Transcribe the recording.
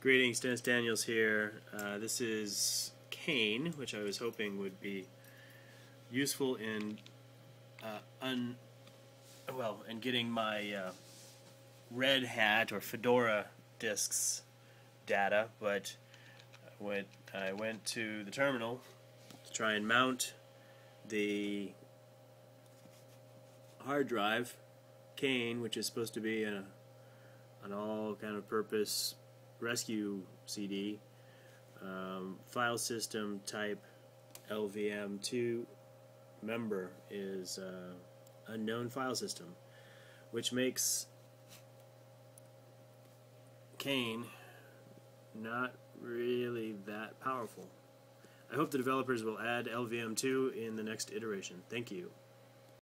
Greetings, Dennis Daniels here. This is Caine, which I was hoping would be useful in in getting my Red Hat or Fedora disks data, but when I went to the terminal to try and mount the hard drive, Caine, which is supposed to be an all kind of purpose rescue CD, file system type LVM 2 member is unknown file system, which makes Caine not really that powerful. I hope the developers will add LVM 2 in the next iteration. Thank you.